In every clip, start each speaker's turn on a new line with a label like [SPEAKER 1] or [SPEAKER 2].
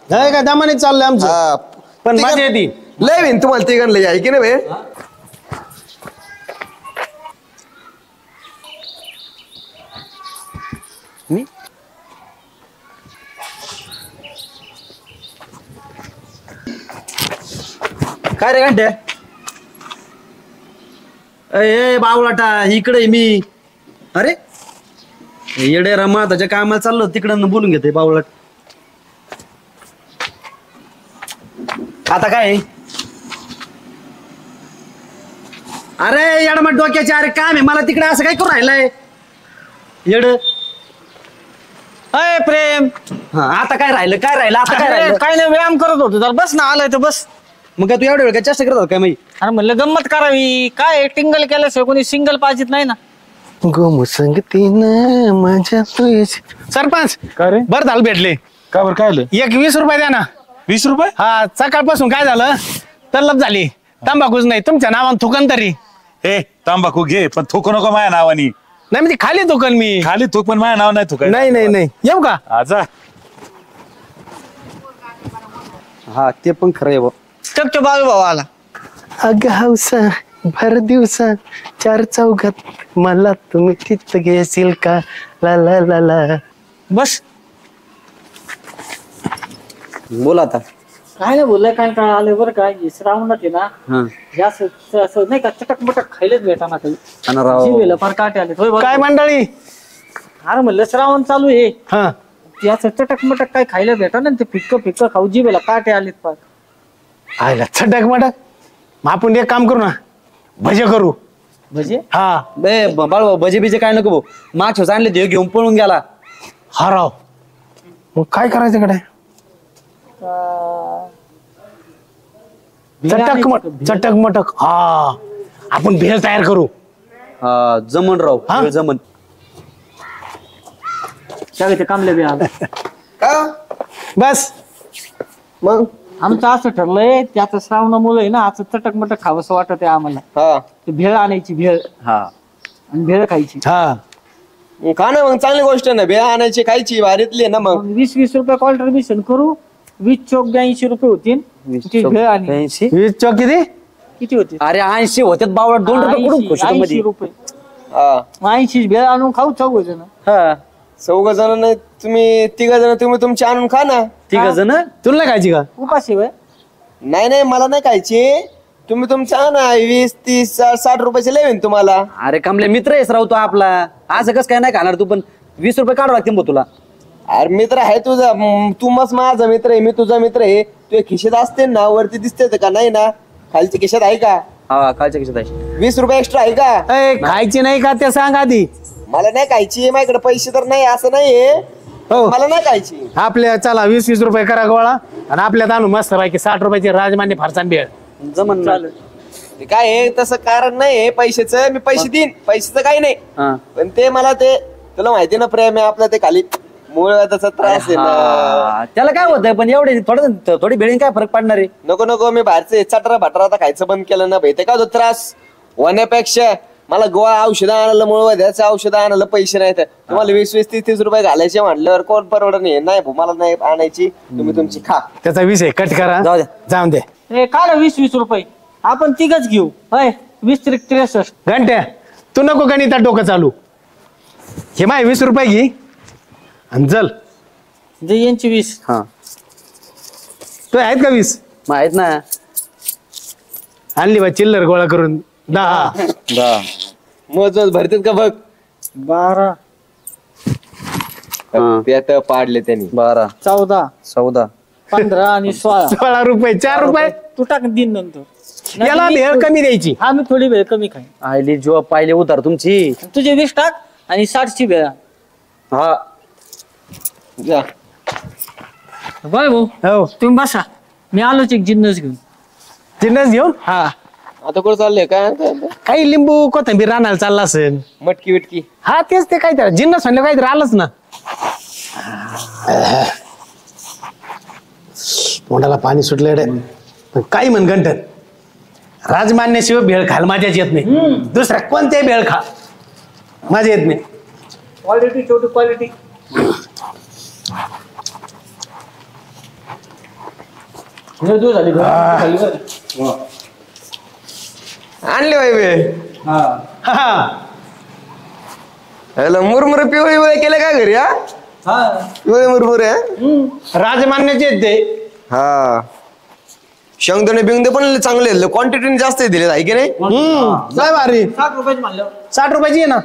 [SPEAKER 1] नाही का दमाने चाललंय आमचं. पण मजा येते
[SPEAKER 2] लय विन तुम्हाला तिघांना लय आहे की नाही बे?
[SPEAKER 3] काय रे घंटे? ए बावलाटा इकडे मी. अरे येडे रमा त्याच्या कामाला चाललो तिकडं बोलून घेते बावलाट. आता काय? अरे येडमट डोक्याचे अरे काम आहे मला तिकडे असं काय करू राहिलंय येड.
[SPEAKER 1] अय प्रेम
[SPEAKER 3] आता काय राहिलं काय राहिलं आता काय राहिलं?
[SPEAKER 1] काय नाही व्यायाम करत होतो तर बस ना आलाय तर बस.
[SPEAKER 3] मग काय तू एवढ्या वेळ काय चेष्टा करत होता काय माहिती?
[SPEAKER 1] अरे म्हणलं गंमत करावी काय टिंगल केल्याशिवाय कोणी सिंगल पाहिजेत नाही ना.
[SPEAKER 2] गोम संगतीन माझ्या
[SPEAKER 1] सरपंच
[SPEAKER 4] काय रे
[SPEAKER 1] बरं झालं भेटले.
[SPEAKER 4] का बरं काय आलं?
[SPEAKER 1] एक 20 रुपये द्या ना.
[SPEAKER 4] 20 रुपये?
[SPEAKER 1] हा सकाळपासून काय झालं तल्लप झाली तंबाखूच नाही तुमच्या नावानं थुकन तरी.
[SPEAKER 4] ए तांबाखू घे पण थुकू नको माझ्या नावानी.
[SPEAKER 1] नाही म्हणजे खाली थुकन मी.
[SPEAKER 4] खाली थुक पण माझ्या नाव नाही थुकाय.
[SPEAKER 1] नाही येऊ का?
[SPEAKER 4] आजा
[SPEAKER 3] हा ते पण खरं आहे भाऊ.
[SPEAKER 1] टक्के बाजू भाऊ आला.
[SPEAKER 2] अग हौसा भर दिवसा 4 चौघात मला तुम्ही तिथं घेशील का? ला ला ला ला.
[SPEAKER 1] बस
[SPEAKER 3] बोल आता.
[SPEAKER 5] काय नाही बोललंय काय काय आलं बरं काय श्रावणात आहे ना
[SPEAKER 3] हा
[SPEAKER 5] जास्त असं नाही का चटक मटक खायलाच भेटा ना काही
[SPEAKER 3] आणि राव
[SPEAKER 5] जीवेला फार काटे आले होय बरं.
[SPEAKER 1] काय मंडळी?
[SPEAKER 5] अरे म्हणलं श्रावण चालू आहे
[SPEAKER 1] हा
[SPEAKER 5] ते असं चटक मटक काय खायला भेटा ना ते फिक्क खाऊ जीवेला काटे आलेत फार.
[SPEAKER 1] आयला छटक मटक. मग आपण एक काम करू ना भजे करू.
[SPEAKER 5] म्हणजे
[SPEAKER 1] हा
[SPEAKER 3] बे बाळ भजे बिजे काय नको भाऊ. मागच्या आणले ते घेऊन पळून गेला.
[SPEAKER 1] हा राव मग काय करायचं कडे? चटक मटक हा आपण भेळ तयार करू.
[SPEAKER 3] हा जमन राव
[SPEAKER 1] हा?
[SPEAKER 3] वेळ जमन.
[SPEAKER 5] त्यावेळी ते कामले बी आलं
[SPEAKER 1] बस
[SPEAKER 2] मग
[SPEAKER 5] आमचं असं ठरलंय त्याचं श्रावणामुळे आहे ना असं चटक मटक खावंसं वाटत आहे आम्हाला.
[SPEAKER 2] हा
[SPEAKER 5] ते भेळ आणायची भेळ
[SPEAKER 3] हा
[SPEAKER 5] आणि भेळ खायची.
[SPEAKER 1] हा
[SPEAKER 2] खा ना मग चांगली गोष्ट ना भेळ आणायची खायची भारीतली आहे ना मग.
[SPEAKER 5] 20-20 रुपये कॉन्ट्रीब्युशन करू 20 चौक 82 रुपये होतील. ती भेळ आणि
[SPEAKER 3] 80.
[SPEAKER 1] 20 चौक किती?
[SPEAKER 5] किती होतील?
[SPEAKER 3] अरे 80 होत्यात बावळा 2 रुपये कुठून खुशी
[SPEAKER 5] 80
[SPEAKER 3] मध्ये.
[SPEAKER 5] रुपये
[SPEAKER 2] हा
[SPEAKER 5] 80 भेळ आणून खाऊ चौघ जण.
[SPEAKER 3] हा
[SPEAKER 2] 4 जण नाही तुम्ही 3 जण तुम्ही तुमची आणून खा ना.
[SPEAKER 3] ठीक जण
[SPEAKER 1] तुला नाही खायची का?
[SPEAKER 5] उपाशी वय
[SPEAKER 2] नाही मला नाही खायची तुम्ही तुमच्या आणा 20-30-60 रुपयाचे लेवीन तुम्हाला.
[SPEAKER 3] अरे कमले मित्र आहेस राव तो आपला. असं कस काय नाही खाणार तू पण 20 रुपये काढावं लागतील भाऊ तुला.
[SPEAKER 2] अरे मित्र आहे तुझा तू मस्त माझा मित्र आहे मी तुझा मित्र आहे. तुझ्या खिशात असते ना वरती दिसते का नाही ना? खालच्या खिशात आहे का?
[SPEAKER 3] हा कालच्या खिशात आहे.
[SPEAKER 2] 20 रुपये एक्स्ट्रा आहे का?
[SPEAKER 1] ए, खायची नाही का ते सांग आधी.
[SPEAKER 2] मला नाही खायची माझ्याकडे पैसे तर नाही असं नाहीये.
[SPEAKER 1] हो
[SPEAKER 2] मला नाही खायची.
[SPEAKER 1] आपल्या चला 20-20 रुपये करा गोळा आणि आपल्यात आणू मस्त पैकी 60 रुपयाची राजमान्य फारसान भेळ.
[SPEAKER 3] जमन ना.
[SPEAKER 2] ते काय आहे तसं कारण नाही पैशाचं मी पैसे देईन पैशाचं काही नाही.
[SPEAKER 3] हा
[SPEAKER 2] पण ते मला ते तुला माहिती ना प्रेम आहे आपलं ते खाली मूळ त्याचा त्रास आहे ना.
[SPEAKER 3] हा, त्याला काय होतंय पण एवढे थोडी भेळीन काय फरक पडणार आहे?
[SPEAKER 2] नको मी बाहेरचं चटरा भटरा आता खायचं बंद केलं ना भाई ते काय होतं त्रास होण्यापेक्षा मला गोळा औषधं आणायला मुळे त्याचं औषधं आणायला पैसे नाहीत. तुम्हाला 20-30 रुपये घालायचे म्हटल्यावर कोण परवडत नाही भाऊ मला नाही आणायची तुम्ही तुमची खा.
[SPEAKER 1] त्याचा विषय कट करा
[SPEAKER 3] जाऊ द्या.
[SPEAKER 1] जाऊन दे.
[SPEAKER 5] ए काय 20-20 रुपये आपण तिघच घेऊ होय 20-63.
[SPEAKER 1] घंट्या तू नको गणितात डोकं चालू. हे माय 20 रुपये घे आणि चल.
[SPEAKER 5] जे यांची 20.
[SPEAKER 3] हा
[SPEAKER 1] तू आहेत का 20?
[SPEAKER 3] माहित ना.
[SPEAKER 1] आणली बा चिल्लर गोळा करून 10.
[SPEAKER 2] मज भरतात का बघ
[SPEAKER 5] 12
[SPEAKER 2] त्यात पाडले त्यांनी
[SPEAKER 3] 12
[SPEAKER 5] 14
[SPEAKER 3] 14
[SPEAKER 5] 15 आणि 16.
[SPEAKER 1] 16 रुपये 4 रुपये
[SPEAKER 5] तू टाक दिन नंतर
[SPEAKER 1] याला भेळ कमी द्यायची.
[SPEAKER 5] हा मी थोडी वेळ कमी खाईन.
[SPEAKER 3] आयली जो पाहिले उतार तुमची.
[SPEAKER 5] तुझे 20 टाक आणि 60ची वेळ.
[SPEAKER 3] हा
[SPEAKER 2] जा.
[SPEAKER 5] बाय भाऊ
[SPEAKER 1] हो
[SPEAKER 5] तुम्ही बसा मी आलोच एक जिन्नस घेऊन.
[SPEAKER 1] जिन्नस घेऊन. हा
[SPEAKER 2] आता कुठं चाललंय काय
[SPEAKER 1] काही लिंबू कोथिंबीर रानाला चालला असेल.
[SPEAKER 2] मटकी विटकी
[SPEAKER 1] हा तेच ते काय तर जिन्नस म्हणलं काहीतरी आलंच ना. तोंडाला पाणी सुटलं काही म्हण गंठन राजमान्य शिवाय भेळ खायला माझ्याच येत नाही. दुसऱ्या कोणत्याही भेळ खा माझ्या येत नाही.
[SPEAKER 5] क्वालिटी छोटी क्वालिटी. लय दिवस झाले खाली बरं.
[SPEAKER 2] आणले बाई बे
[SPEAKER 1] हा.
[SPEAKER 2] मुरमुरे पिवळे केले का घरी? हा पिवळे मुरमुरे
[SPEAKER 1] राजमान्याचे आहेत ते.
[SPEAKER 2] हा शेंगदाणे बिंगदे पण चांगले क्वांटिटीने जास्त दिले आहे की नाही?
[SPEAKER 1] लय भारी.
[SPEAKER 5] 60 रुपयाची म्हणलं
[SPEAKER 1] 60 रुपयाची आहे ना.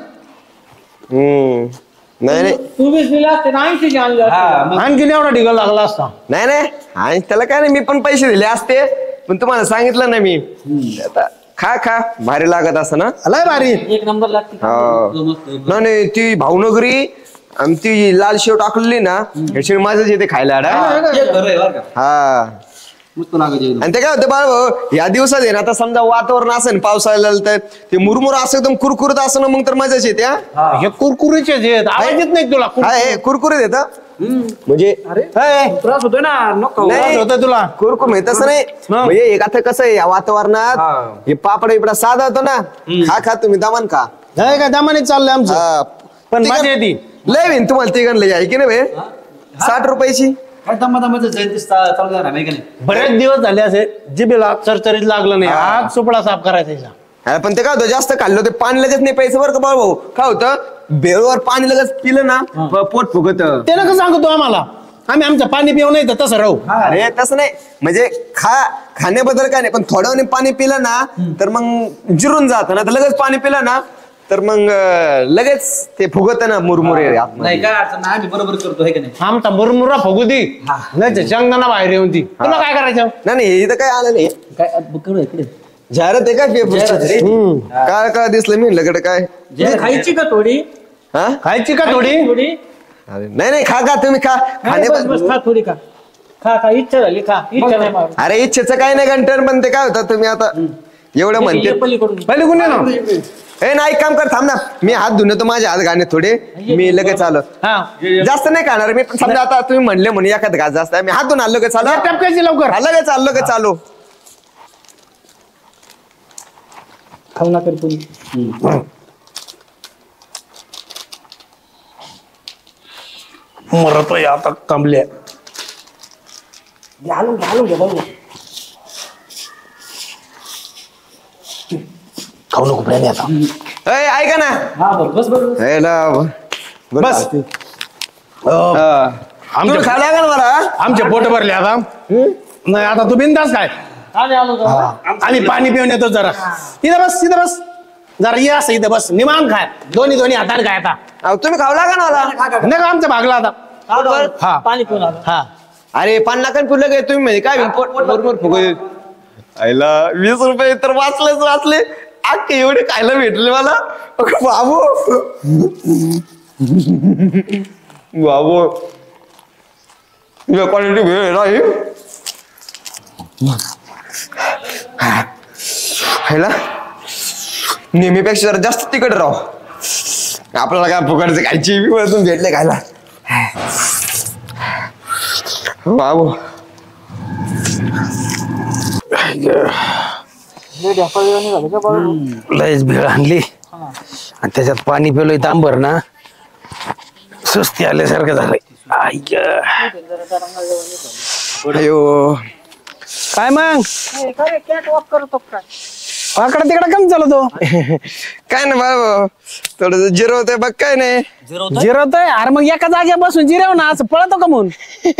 [SPEAKER 2] नाही नाही
[SPEAKER 5] तू 20 दिले असते ना 80 ची आणली असते.
[SPEAKER 1] आणखीन एवढा ढिगल लागला असता.
[SPEAKER 2] नाही नाही आणि त्याला काय नाही मी पण पैसे दिले असते पण तुम्हाला सांगितलं ना मी आता खा खा भारी लागत असं ना.
[SPEAKER 1] लय भारी.
[SPEAKER 5] एक नंबर लागते
[SPEAKER 2] हा. नाही ती भावनगरी आणि ती लाल शेव टाकलेली ना ह्याची माझंच येते खायला हा. आणि ते काय होतं बाळ भाऊ या दिवसात आहे ना आता समजा वातावरण असेल पावसाळ्याला तर ते मुरमुर असं एकदम कुरकुरीत असं ना मग तर मजाच येते.
[SPEAKER 1] हे कुरकुरीचे आहेत. आवाज येत नाही तुला?
[SPEAKER 2] कुरकुरीत येतं म्हणजे
[SPEAKER 3] त्रास होतोय ना नको
[SPEAKER 2] नाही.
[SPEAKER 1] होतं तुला?
[SPEAKER 2] कुरकुर म्हणजे तसं नाही म्हणजे एक आता कसं आहे या वातावरणात हे पापड बिपडा साधा होतो ना खा तुम्ही दामान खा.
[SPEAKER 1] नाही का दामाने चाललंय आमचं. पण मजा येते.
[SPEAKER 2] लय विन तुम्हाला तिघांना लय आहे की नाही बे? 60 रुपयाची
[SPEAKER 3] काय दमादमाचं जयंती चालू झाला नाही का नाही?
[SPEAKER 1] बरेच दिवस झाले असे जिबेला चरचरीत लागलं नाही. आज सुपडा साफ करायचा.
[SPEAKER 2] पण ते काय होतं जास्त खाल्लं ते पाणी लगेच नाही प्यायचं बरं का बाळ भाऊ. काय होतं बेळवर पाणी लगेच पिलं ना पोट फुगत.
[SPEAKER 1] ते नका सांगतो आम्हाला. आम्ही आमचं पाणी पिऊ नाही तर तसं राहू.
[SPEAKER 2] अरे तसं नाही म्हणजे खाण्याबद्दल काय नाही पण थोड्या पाणी पिलं ना तर मग जिरून जात ना तर लगेच पाणी पिलं ना तर मग लगेच ते फुगत ना मुरमुरे आतमध्ये.
[SPEAKER 3] नाही काय अडचण नाही आम्ही बरोबर करतो हे का नाही?
[SPEAKER 1] आमचा मुरमुरा फुगू दी नाही शेंगदाणा बाहेर येऊन ती. तुला काय करायचं?
[SPEAKER 2] नाही इथं काय आलं नाही
[SPEAKER 3] काय करू इकडे
[SPEAKER 2] जाहिरात आहे का पेपरची? काय काय दिसलं मी लगड काय
[SPEAKER 5] खायची का थोडी?
[SPEAKER 2] हा
[SPEAKER 1] खायची का थोडी?
[SPEAKER 5] थोडी
[SPEAKER 2] अरे नाही खा तुम्ही खा
[SPEAKER 5] नाही, बस बस खा थोडी खा खा इच्छा झाली खा इच्छा नाही मारू.
[SPEAKER 2] अरे इच्छेचं काय नाही घंटन पण ते काय होतं तुम्ही आता एवढं म्हणते
[SPEAKER 5] पलीकडून
[SPEAKER 1] पहिले कुणी ना.
[SPEAKER 2] ए नाही काम कर थांब ना मी हात धुणे माझे हात घाणे थोडे मी लगेच आलो.
[SPEAKER 1] हा
[SPEAKER 2] जास्त नाही खाणार मी पण समजा आता तुम्ही म्हणले म्हणून एखाद घास जास्त मी हात धुवून आलो लगेच आलो.
[SPEAKER 1] टपकायची लवकर.
[SPEAKER 2] लगेच आलो लगेच आलो.
[SPEAKER 5] खाऊ ना तरी कोणी.
[SPEAKER 1] मरतोय आता कमल्या.
[SPEAKER 5] घालून घे बघू.
[SPEAKER 1] खाऊ नको प्रेमी आता.
[SPEAKER 2] ए ऐका ना
[SPEAKER 5] हा बस बस
[SPEAKER 2] ए ला
[SPEAKER 1] बस.
[SPEAKER 2] तुम्ही खायला का ना मला
[SPEAKER 1] आमचे पोट भरले आता. नाही आता तू बिंदास काय.
[SPEAKER 5] आले आलो का?
[SPEAKER 1] आणि पाणी पिऊन येतो जरा. इथं बस जरा ये असं इथं बस निमान खाय. दोन्ही हाताने खाय आता.
[SPEAKER 2] अहो, तुम्ही खावला का ना मला
[SPEAKER 1] नाही का आमचं भागला आता. हा.
[SPEAKER 5] पाणी पिऊन आलो.
[SPEAKER 1] हा
[SPEAKER 2] अरे पन्नास पुरलं काय तुम्ही म्हणजे काय बरोबर फुगत आईला 20 रुपये तर वाचले अख्खे एवढे खायला भेटले मला बाबू क्वालिटी भेट आहे खायला नेहमीपेक्षा जरा जास्त तिकड राव आपल्याला काय फुकटचं खायची भेटले खायला बाबू
[SPEAKER 1] लयच भेळ आणली आणि त्याच्यात पाणी पिलोय तांबर ना सुस्ती आल्यासारखं झालंय.
[SPEAKER 2] अयो
[SPEAKER 1] काय मग
[SPEAKER 5] कॅट वॉक करतो काय?
[SPEAKER 1] वाकडा तिकडा कम चालतो.
[SPEAKER 2] काय ना बाबा थोडं जिरवतंय बघ काय नाही
[SPEAKER 1] जिरवतोय. अरे मग एका जागेवर बसून जिरव ना असं पळतो का म्हणून.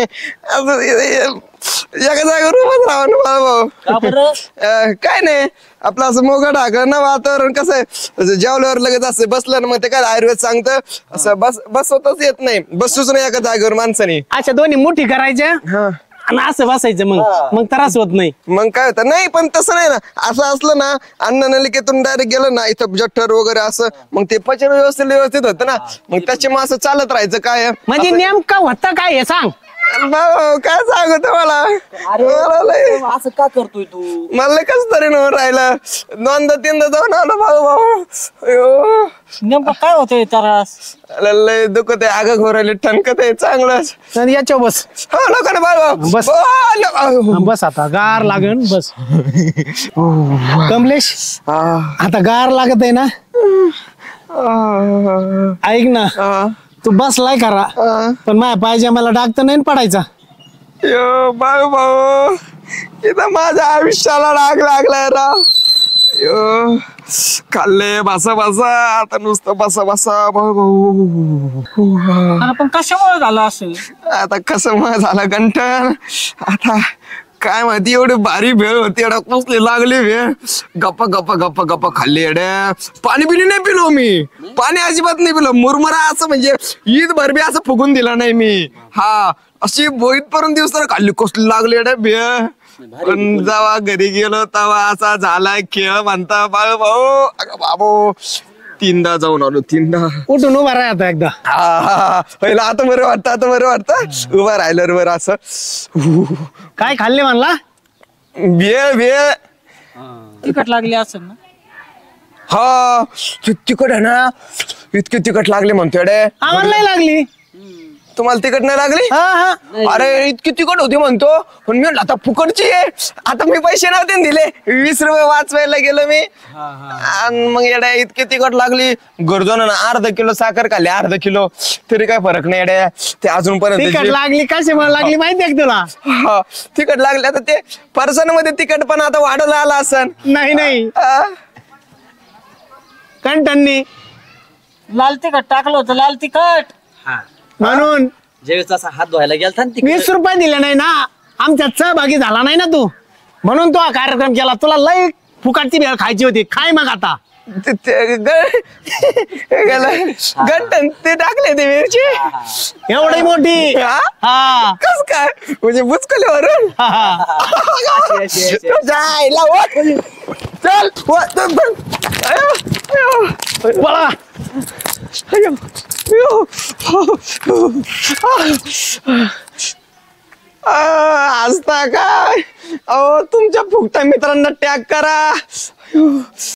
[SPEAKER 2] एका जागेवर उभाच राहा ना बाबा काय नाही आपलं असं मोगं ढाकलं ना वातावरण कसं आहे जेवल्यावर लगेच असं बसलं ना मग ते काय आयुर्वेद सांगतं असं बसवतच येत नाही बसूच नाही एका जागेवर माणसाने
[SPEAKER 1] अशा दोन्ही मुठी करायच्या आणि असं बसायचं मग त्रास होत नाही.
[SPEAKER 2] मग काय होतं नाही पण तसं नाही ना असं असलं ना अन्न नलिकेतून डायरेक्ट गेलं ना इथं जठर वगैरे असं मग ते पचन व्यवस्थित होतं ना मग त्याच्या मग असं चालत राहायचं काय
[SPEAKER 1] म्हणजे नेमकं होतं काय हे सांग.
[SPEAKER 2] भाऊ काय सांगत मला
[SPEAKER 5] असं का करतोय तू?
[SPEAKER 2] मला कस तरी न राहिलं 2दा-3दा जाऊन आलो भाऊ अयो
[SPEAKER 5] नेमकं काय होतंय त्रास?
[SPEAKER 2] लय दुखत आहे आग घोरायला ठणकत आहे चांगलंच
[SPEAKER 1] आणि याच्यावर बस
[SPEAKER 2] हो नको ना बाळू
[SPEAKER 1] बस. बस आता गार लागेल बस. कमलेश आता गार लागत आहे ना. ऐक ना तू बसलाय करा पण माझ्या पाहिजे मला डाकत नाही पडायचा.
[SPEAKER 2] यो बाळू भाऊ इथं माझ्या आयुष्याला डाग लागलाय राव. अयो, खाल्ले बसा बसा आता नुसतं बसा बसा.
[SPEAKER 5] अरे पण कशामुळे झालं असं?
[SPEAKER 2] आता कसं मग झालं गंठन. आता काय माहिती एवढी भारी भेळ होती एवढा कसली लागली भेळ. गप्पा गप्पा गप्पा गप्पा खाल्ली एड्या. पाणी बिणी नाही पिलो मी. पाणी अजिबात नाही पिलो. मुरमुरा असं म्हणजे ईद भरबी असं फुगून दिला नाही मी. हा अशी बोईत पर्यंत दिवस तर खाल्ली कसली लागली एड्या भेळ. पण जेव्हा घरी गेलो तेव्हा असा झालाय खेळ म्हणता बाळ भाऊ. अगं बाबू 3दा जाऊन आलो 3दा.
[SPEAKER 1] उठून उभा राहता एकदा.
[SPEAKER 2] पहिला आता बरं वाटतं आता बरं वाटतं उभा राहिलं बरं असं.
[SPEAKER 1] काय खाल्ले म्हणला?
[SPEAKER 2] भेळ भेळ.
[SPEAKER 5] तिखट लागली असेल ना?
[SPEAKER 2] हा तिखट आहे ना. इतकी तिखट लागली म्हणतोय रे.
[SPEAKER 1] आम्हाला नाही लागली.
[SPEAKER 2] तुम्हाला तिखट नाही लागली?
[SPEAKER 1] हा हा.
[SPEAKER 2] अरे इतकी तिखट होती म्हणतो. पण मी म्हणलं आता फुकटची आहे. आता मी पैसे नव्हते ना दिले. 20 रुपये वाचवायला गेलो मी. आणि मग येड्या इतकी तिखट लागली. गरजून अर्धा किलो साखर खाल्ली अर्धा किलो तरी काय फरक नाही येड्या. ते अजूनपर्यंत
[SPEAKER 1] तिखट लागली कशामुळे लागली माहिती आहे का तुला?
[SPEAKER 2] हा तिखट लागली. आता ते पर्सनमध्ये तिखट पण आता वाढवलं आला असन.
[SPEAKER 1] नाही नाही
[SPEAKER 2] हा.
[SPEAKER 1] कंटननी
[SPEAKER 5] लाल तिखट टाकलं होतं लाल तिखट
[SPEAKER 1] म्हणून
[SPEAKER 3] ज्यावेळेस असा हात धुवायला गेलता ना
[SPEAKER 1] 20 रुपये दिले नाही ना. आमच्यात सहभागी झाला नाही ना तू. म्हणून तो हा कार्यक्रम केला. तुला लई फुकाटची भेळ खायची होती. खाय मग आता.
[SPEAKER 2] गंटन ते टाकले ते मिरची
[SPEAKER 1] एवढी मोठी.
[SPEAKER 2] हा?
[SPEAKER 1] हा
[SPEAKER 2] कस काय म्हणजे बुचकल्यावरून.
[SPEAKER 1] हा, हा.
[SPEAKER 2] जायला चल
[SPEAKER 1] बोला.
[SPEAKER 2] हसता काय. अहो तुमच्या फुकटा मित्रांना टॅग करा.